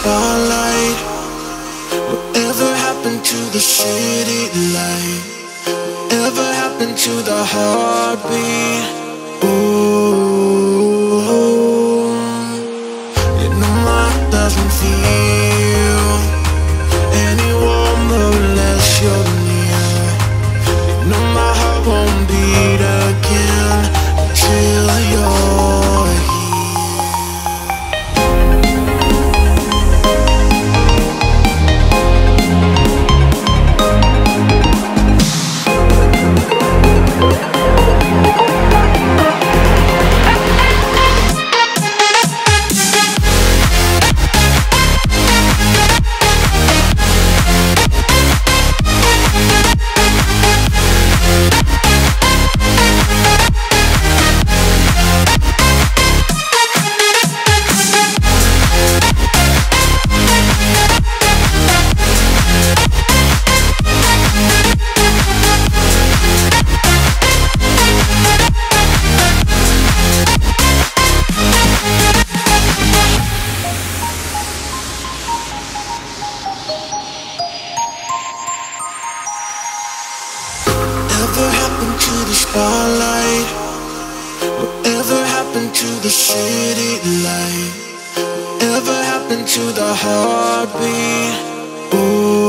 spotlight? Whatever happened to the city light? Whatever happened to the heartbeat? Ooh, you know my heart doesn't feel any warmer unless you're near. You know my heart won't beat again until you're here. Whatever happened to the spotlight? Whatever happened to the city light? Whatever happened to the heartbeat? Ooh.